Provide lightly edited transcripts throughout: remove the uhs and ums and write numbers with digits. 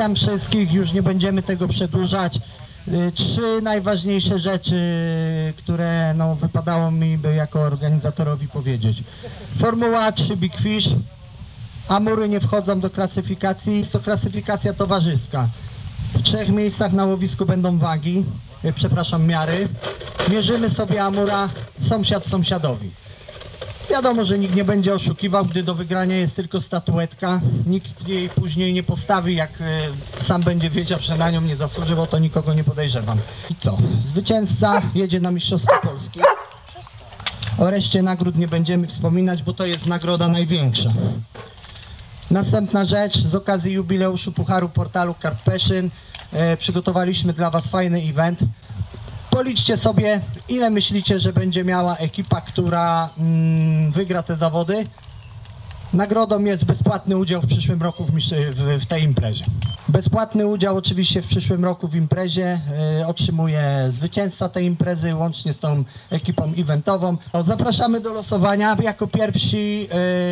Witam wszystkich, już nie będziemy tego przedłużać. 3 najważniejsze rzeczy, które wypadało mi jako organizatorowi powiedzieć. Formuła 3 Big Fish. Amury nie wchodzą do klasyfikacji, jest to klasyfikacja towarzyska. W 3 miejscach na łowisku będą wagi, miary. Mierzymy sobie amura sąsiad sąsiadowi. Wiadomo, że nikt nie będzie oszukiwał, gdy do wygrania jest tylko statuetka. Nikt jej później nie postawi, jak sam będzie wiedział, że na nią nie zasłużył, o to nikogo nie podejrzewam. I co? Zwycięzca jedzie na Mistrzostwa Polski. O reszcie nagród nie będziemy wspominać, bo to jest nagroda największa. Następna rzecz, z okazji jubileuszu Pucharu Portalu Carp Passion przygotowaliśmy dla Was fajny event. Policzcie sobie, ile myślicie, że będzie miała ekipa, która wygra te zawody. Nagrodą jest bezpłatny udział w przyszłym roku w tej imprezie. Bezpłatny udział oczywiście w przyszłym roku w imprezie otrzymuje zwycięzca tej imprezy łącznie z tą eventową. Zapraszamy do losowania. Jako pierwsi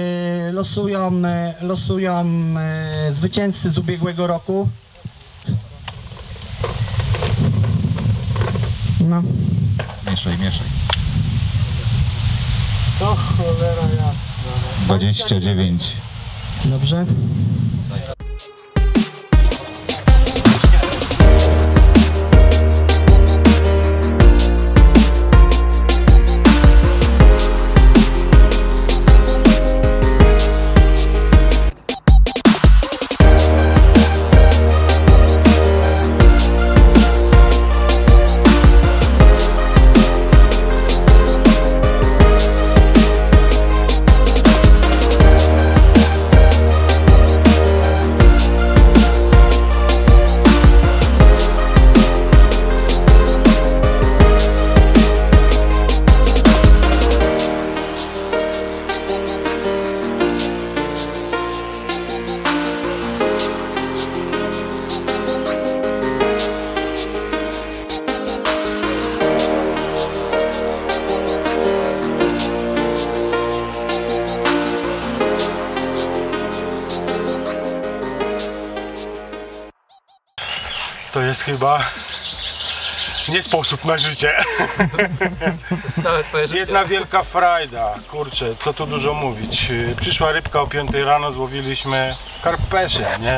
losują zwycięzcy z ubiegłego roku. No. Mieszaj. To cholera jasna. 29. Dobrze. To jest chyba nie sposób na życie. Całe twoje życie. Jedna wielka frajda, kurczę, co tu dużo mówić. Przyszła rybka o 5 rano, złowiliśmy Carp Passion, nie?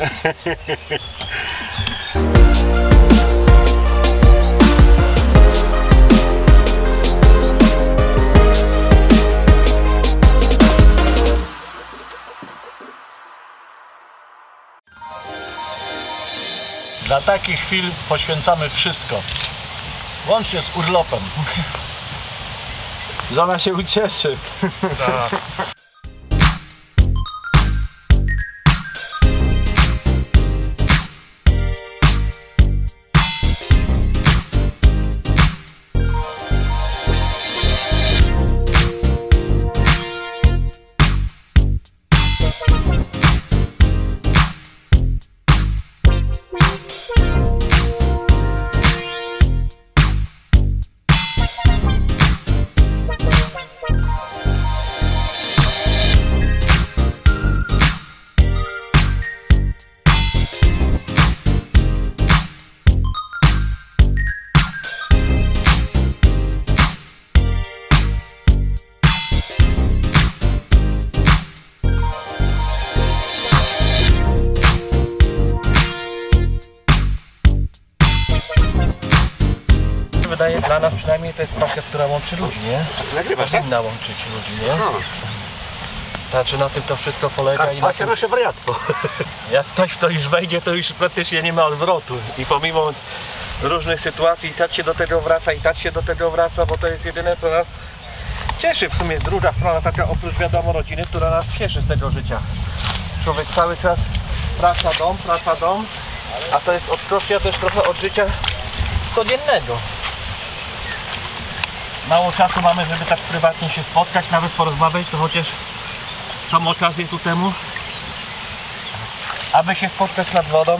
Dla takich chwil poświęcamy wszystko, łącznie z urlopem. Żona się ucieszy. Tak. Wydaje, dla nas przynajmniej to jest pasja, która łączy ludzi, nie? Nagrywasz, tak? Powinna łączyć ludzi, nie? Znaczy na tym to wszystko polega i Pasja nasze wariactwo. jak ktoś w to już wejdzie, to już praktycznie nie ma odwrotu. I pomimo różnych sytuacji i tak się do tego wraca, i tak się do tego wraca, bo to jest jedyne, co nas cieszy. W sumie druga strona taka, oprócz wiadomo rodziny, która nas cieszy z tego życia. Człowiek cały czas praca, dom, a to jest odskocznia też trochę od życia codziennego. Mało czasu mamy, żeby tak prywatnie się spotkać, nawet porozmawiać, to chociaż są okazje ku temu, aby się spotkać nad wodą.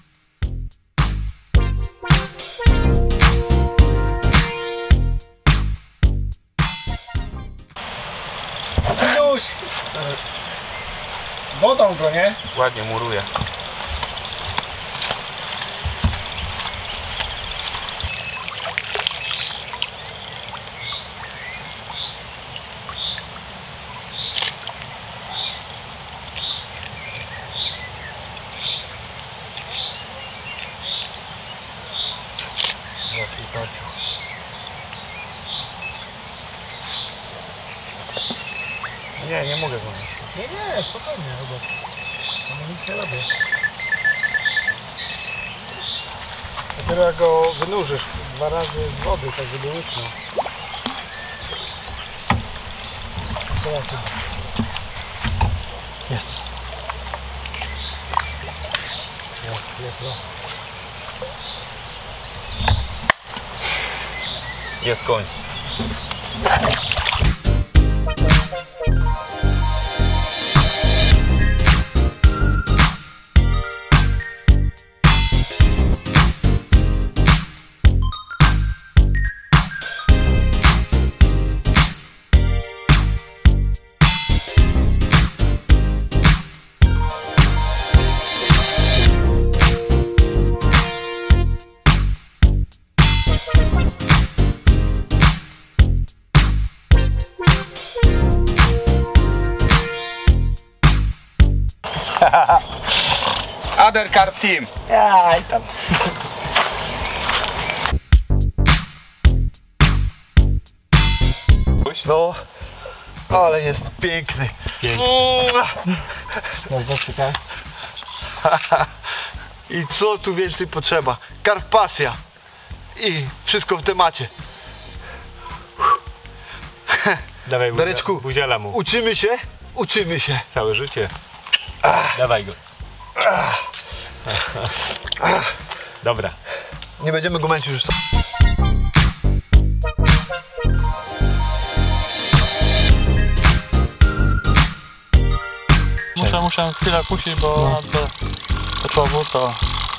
Synuś! Wodą go, nie? Ładnie muruje. Nie, nie mogę go. Nie, spokojnie, zobacz. Ja nic nie robię. Dopiero jak go wynurzysz 2 razy z wody, tak żeby łyknął. Jest. Jest koń. Other Carp Team. Aj tam. No, ale jest piękny. I co tu więcej potrzeba? Karpasja. I wszystko w temacie. Dawaj Dareczku. buziela mu. Uczymy się? Uczymy się. Całe życie. Dawaj go. Dobra. Nie będziemy go męczyć już. Muszę chwilę puścić, bo do czołgu to...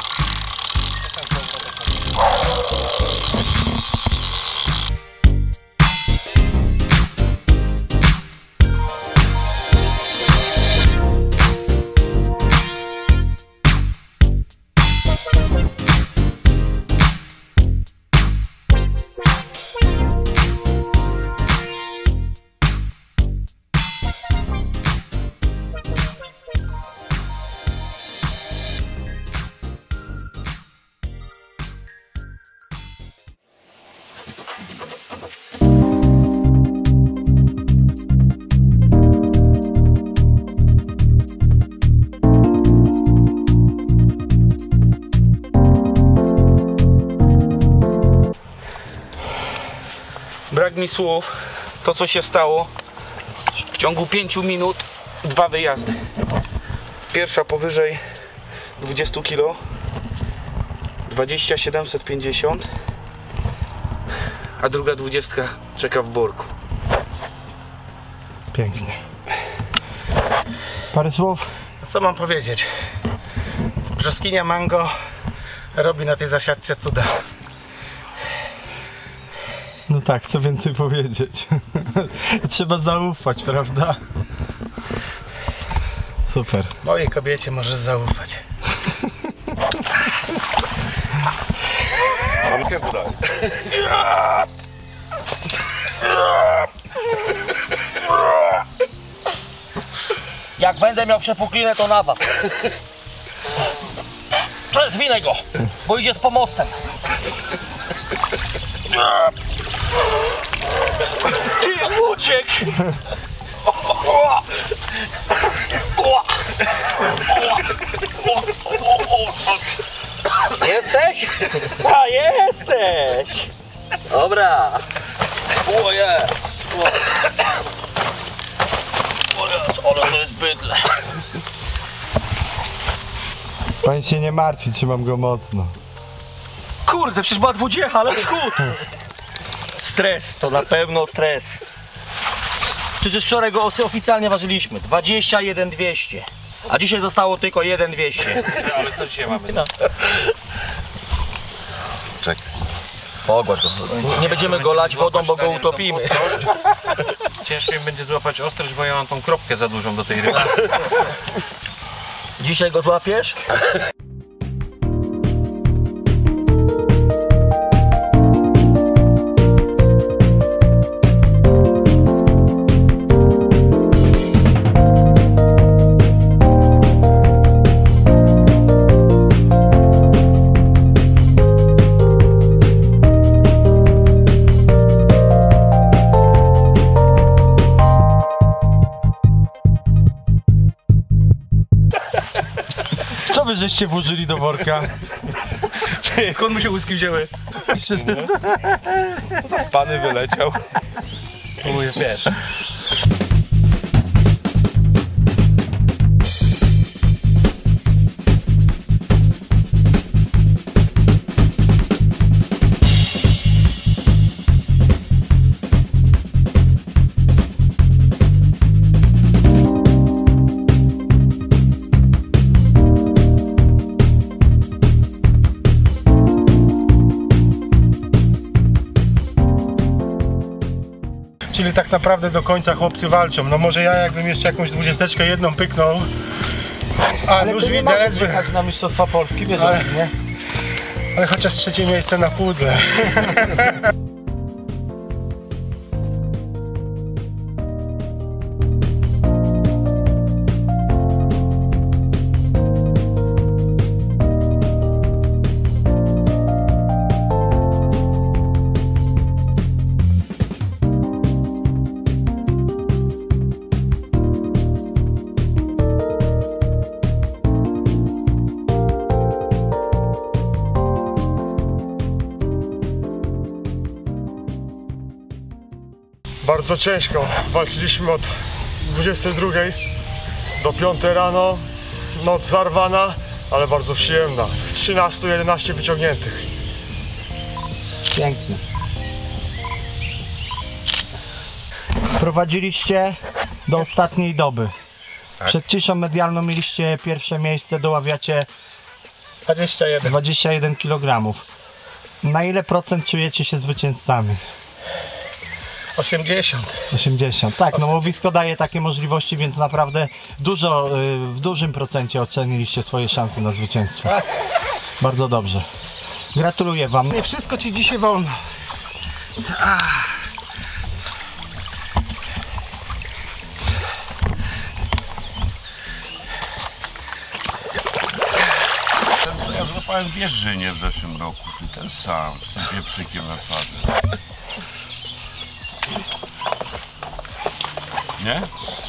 Brak mi słów, to co się stało. W ciągu 5 minut 2 wyjazdy. Pierwsza powyżej 20 kg, 20750, a druga 20 czeka w worku. Pięknie. Parę słów. Co mam powiedzieć? Brzoskinia mango robi na tej zasiadce cuda. No tak, co więcej powiedzieć. Trzeba zaufać, prawda? Super. Mojej kobiecie możesz zaufać. Jak będę miał przepuklinę, to na was. Zwinę go, bo idzie z pomostem. Ty uciekł! Jesteś? A jesteś! Dobra. O jest! Ale to jest bydle. Pan się nie martwi, trzymam go mocno. Kurde, przecież była 20, ale skut! Stres, to na pewno stres. Przecież wczoraj go oficjalnie ważyliśmy. 21,200. A dzisiaj zostało tylko 1,200. Ale co dzisiaj mamy? No. Czekaj. Pogładź go. Nie będziemy go lać wodą, bo go utopimy. Ciężko mi będzie złapać ostrość, bo ja mam tą kropkę za dużą do tej ryby. Dzisiaj go złapiesz? wy żeście włożyli do worka? Skąd mu się łyski wzięły? Zaspany wyleciał. Mówię, wiesz. Czyli tak naprawdę do końca chłopcy walczą. No może ja jakbym jeszcze jakąś 21 pyknął. A nóż widelec by... na Mistrzostwa Polski, wiesz, Ale- nie? Ale chociaż trzecie miejsce na pudle. Bardzo ciężko. Walczyliśmy od 22 do 5 rano. Noc zarwana, ale bardzo przyjemna. Z 13 11 wyciągniętych. Pięknie. Prowadziliście do ostatniej doby. Przed ciszą medialną mieliście pierwsze miejsce, doławiacie 21 kg. Na ile procent czujecie się zwycięzcami? 80. Tak, no łowisko daje takie możliwości, więc naprawdę dużo, w dużym procencie oceniliście swoje szanse na zwycięstwo. Bardzo dobrze. Gratuluję wam. Nie wszystko ci dzisiaj wolno. Ten, co ja złapałem w Wieżynie w zeszłym roku, ten sam, z tym pieprzykiem na twarzy. Nie?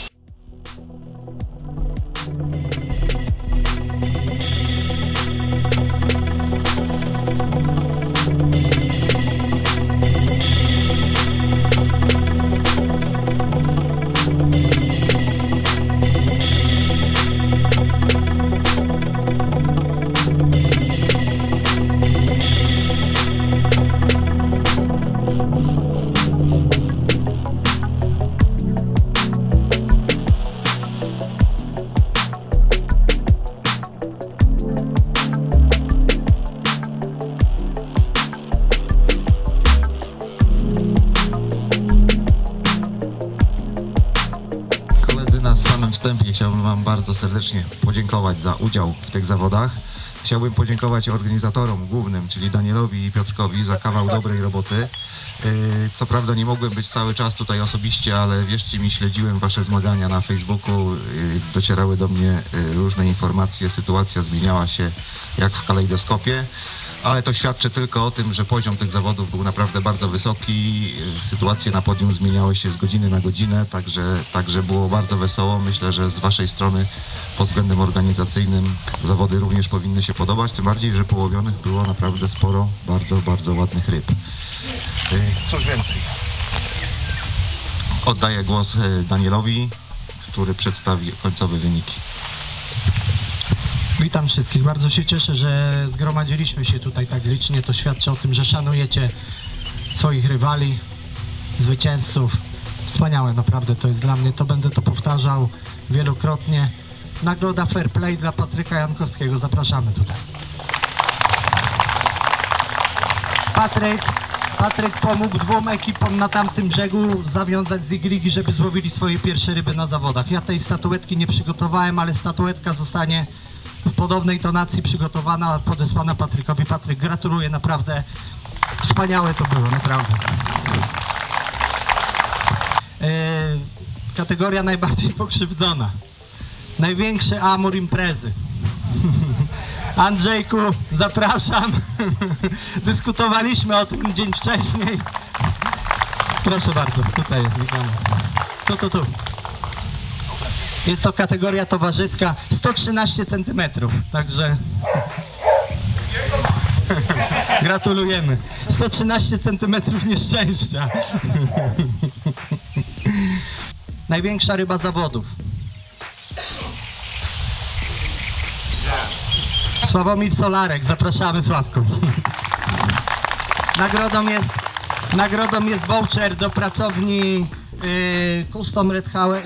Na samym wstępie chciałbym wam bardzo serdecznie podziękować za udział w tych zawodach. Chciałbym podziękować organizatorom głównym, czyli Danielowi i Piotrkowi, za kawał dobrej roboty. Co prawda nie mogłem być cały czas tutaj osobiście, ale wierzcie mi, śledziłem wasze zmagania na Facebooku. Docierały do mnie różne informacje, sytuacja zmieniała się jak w kalejdoskopie. Ale to świadczy tylko o tym, że poziom tych zawodów był naprawdę bardzo wysoki. Sytuacje na podium zmieniały się z godziny na godzinę, także było bardzo wesoło. Myślę, że z waszej strony pod względem organizacyjnym zawody również powinny się podobać, tym bardziej, że połowionych było naprawdę sporo bardzo, bardzo ładnych ryb. Cóż więcej. Oddaję głos Danielowi, który przedstawi końcowe wyniki. Witam wszystkich. Bardzo się cieszę, że zgromadziliśmy się tutaj tak licznie. To świadczy o tym, że szanujecie swoich rywali, zwycięzców. Wspaniałe, naprawdę to jest dla mnie. To będę to powtarzał wielokrotnie. Nagroda Fair Play dla Patryka Jankowskiego. Zapraszamy tutaj. Patryk pomógł dwóm ekipom na tamtym brzegu zawiązać z igrigi, żeby złowili swoje pierwsze ryby na zawodach. Ja tej statuetki nie przygotowałem, ale statuetka zostanie w podobnej tonacji przygotowana, podesłana Patrykowi. Patryk, gratuluję, naprawdę wspaniałe to było, naprawdę. Kategoria najbardziej pokrzywdzona. Największy amur imprezy. Andrzejku, zapraszam. Dyskutowaliśmy o tym dzień wcześniej. Proszę bardzo, tutaj jest, witamy. Tu. Jest to kategoria towarzyska 113 cm, także gratulujemy. 113 cm nieszczęścia. Największa ryba zawodów. Sławomir Solarek, zapraszamy Sławku. Nagrodą jest voucher do pracowni Custom Red Hauer,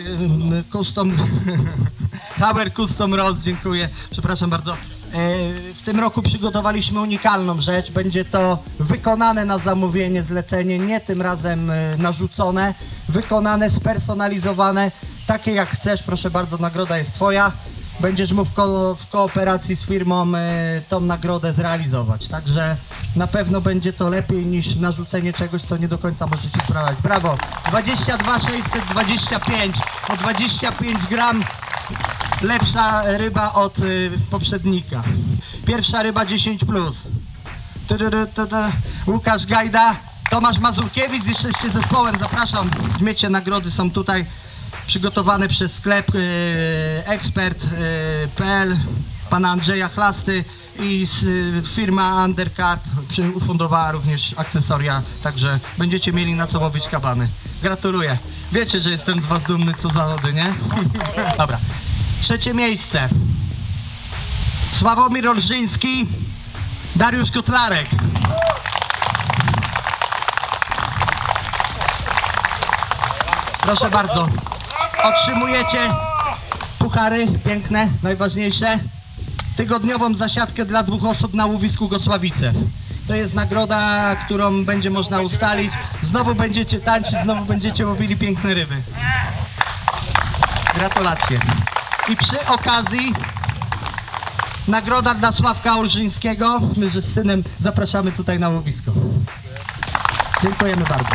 Hauer Custom Ross, dziękuję, przepraszam bardzo. W tym roku przygotowaliśmy unikalną rzecz, będzie to wykonane na zamówienie, zlecenie, nie tym razem narzucone, wykonane, spersonalizowane, takie jak chcesz, proszę bardzo, nagroda jest twoja. Będziesz mógł w kooperacji z firmą tą nagrodę zrealizować, także na pewno będzie to lepiej niż narzucenie czegoś, co nie do końca możecie sprawdzić. Brawo! 22 625, o 25 gram lepsza ryba od poprzednika. Pierwsza ryba 10+. Łukasz Gajda, Tomasz Mazurkiewicz, jesteście zespołem, zapraszam. Śmiecie, nagrody są tutaj przygotowane przez sklep ekspert.pl pana Andrzeja Chlasty i firma Undercarp ufundowała również akcesoria, także będziecie mieli na co łowić kabany. Gratuluję. Wiecie, że jestem z was dumny co zawody, nie? Dobra. Trzecie miejsce. Sławomir Olżyński, Dariusz Kotlarek. Proszę bardzo. Otrzymujecie puchary piękne, najważniejsze. Tygodniową zasiadkę dla 2 osób na łowisku Gosławice. To jest nagroda, którą będzie można ustalić. Znowu będziecie tańczyć, znowu będziecie łowili piękne ryby. Gratulacje. I przy okazji nagroda dla Sławka Olżyńskiego. My, że z synem zapraszamy tutaj na łowisko. Dziękujemy bardzo.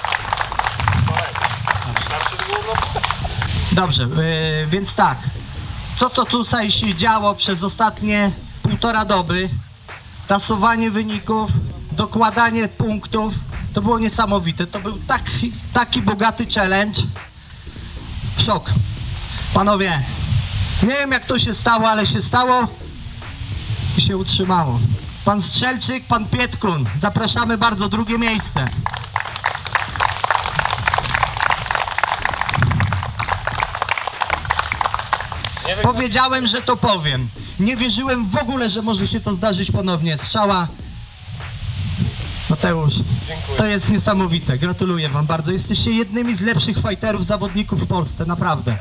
Dobrze, więc tak, co to tutaj się działo przez ostatnie 1,5 doby, tasowanie wyników, dokładanie punktów, to było niesamowite, to był taki bogaty challenge, szok. Panowie, nie wiem jak to się stało, ale się stało i się utrzymało. Pan Strzelczyk, pan Pietkun, zapraszamy bardzo, 2. miejsce. Powiedziałem, że to powiem. Nie wierzyłem w ogóle, że może się to zdarzyć ponownie. Strzała. Mateusz, to jest niesamowite. Gratuluję wam bardzo. Jesteście jednymi z lepszych fighterów, zawodników w Polsce, naprawdę.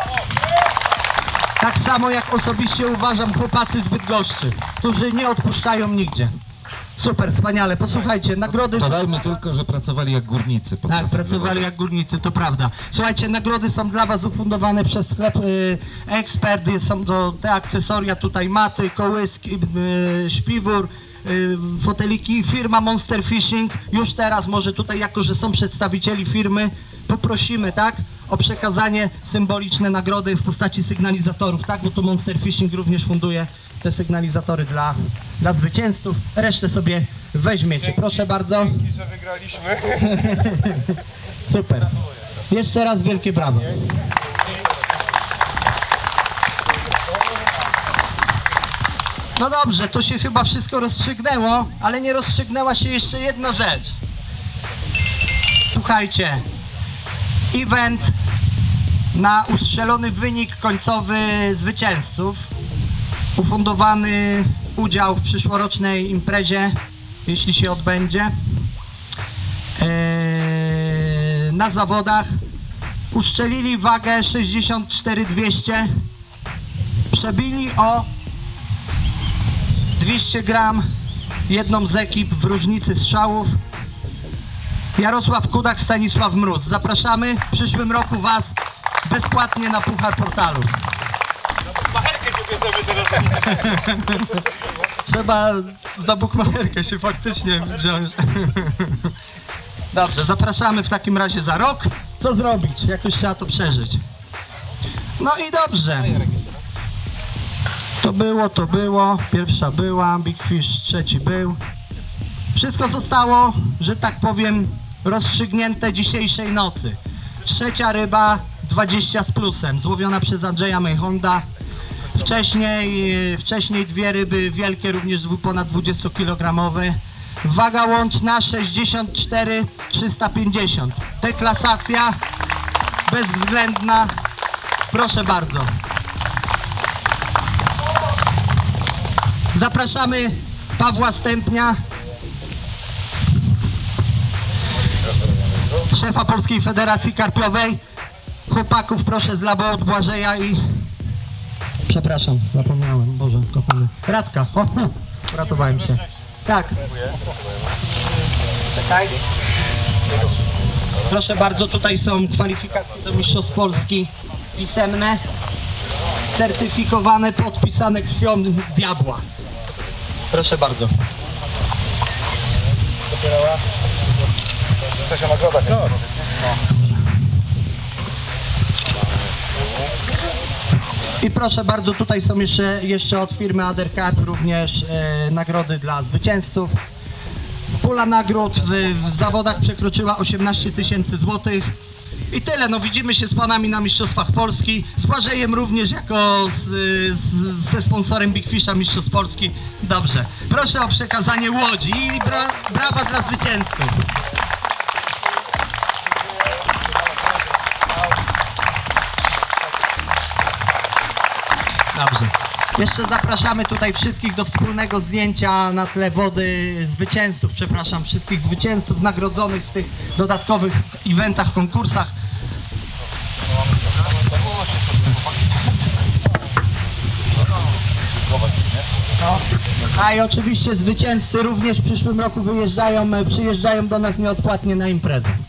Tak samo jak osobiście uważam chłopacy z Bydgoszczy, którzy nie odpuszczają nigdzie. Super, wspaniale. Posłuchajcie, nagrody... Dodajmy tylko, że pracowali jak górnicy. Tak, pracowali jak górnicy, to prawda. Słuchajcie, nagrody są dla was ufundowane przez sklep Ekspert. Są te akcesoria tutaj, maty, kołyski, śpiwór, foteliki. Firma Monster Fishing. Już teraz może tutaj, jako że są przedstawicieli firmy, poprosimy, tak, o przekazanie symboliczne nagrody w postaci sygnalizatorów, tak, bo tu Monster Fishing również funduje te sygnalizatory dla zwycięzców. Resztę sobie weźmiecie. Proszę bardzo. Dzięki, że wygraliśmy. Super. Jeszcze raz wielkie brawo. No dobrze, to się chyba wszystko rozstrzygnęło, ale nie rozstrzygnęła się jeszcze jedna rzecz. Słuchajcie, event na ustrzelony wynik końcowy zwycięzców, ufundowany udział w przyszłorocznej imprezie, jeśli się odbędzie, na zawodach. Uszczelili wagę 64,200, przebili o 200 gram jedną z ekip w różnicy strzałów. Jarosław Kudak, Stanisław Mróz. Zapraszamy w przyszłym roku was bezpłatnie na Puchar Portalu. Trzeba za bukmacherkę się faktycznie wziąć. Dobrze, zapraszamy w takim razie za rok. Co zrobić? Jakoś trzeba to przeżyć. No i dobrze. To było. Pierwsza była, Big Fish, trzeci był. Wszystko zostało, że tak powiem, rozstrzygnięte dzisiejszej nocy. Trzecia ryba 20 z plusem, złowiona przez Andrzeja Mejhonda. Wcześniej dwie ryby wielkie, również ponad 20-kilogramowe. Waga łączna 64 350. Deklasacja bezwzględna. Proszę bardzo. Zapraszamy Pawła Stępnia, szefa Polskiej Federacji Karpiowej. Chłopaków proszę z Labo od Błażeja i... Przepraszam, zapomniałem, Boże, kochany. Radka, o, uratowałem się. Tak. Czekaj. Proszę bardzo, tutaj są kwalifikacje do Mistrzostw Polski pisemne, certyfikowane, podpisane krwią diabła. Proszę bardzo. Coś o nagrodach. I proszę bardzo, tutaj są jeszcze od firmy Adercarp również nagrody dla zwycięzców. Pula nagród w zawodach przekroczyła 18 000 złotych. I tyle, no widzimy się z panami na Mistrzostwach Polski, z Błażejem również jako ze sponsorem Big Fisha Mistrzostw Polski. Dobrze, proszę o przekazanie łodzi i brawa dla zwycięzców. Dobrze. Jeszcze zapraszamy tutaj wszystkich do wspólnego zdjęcia na tle wody zwycięzców, przepraszam, wszystkich zwycięzców nagrodzonych w tych dodatkowych eventach, konkursach. No. A i oczywiście zwycięzcy również w przyszłym roku przyjeżdżają do nas nieodpłatnie na imprezę.